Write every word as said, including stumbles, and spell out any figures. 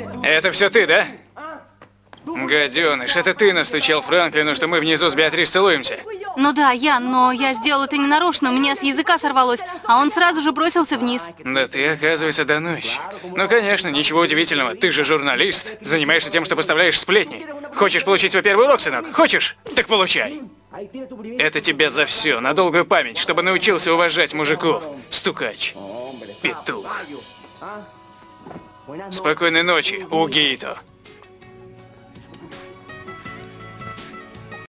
Это все ты, да? Гаденыш, это ты настучал Франклину, что мы внизу с Беатрис целуемся. Ну да, я, но я сделала это ненарочно, у меня с языка сорвалось, а он сразу же бросился вниз. Да ты, оказывается, доносчик. Ну, конечно, ничего удивительного. Ты же журналист. Занимаешься тем, что поставляешь сплетни. Хочешь получить свой первый урок, сынок? Хочешь? Так получай. Это тебе за все, на долгую память, чтобы научился уважать мужиков. Стукач. Петух. Спокойной ночи, Угито.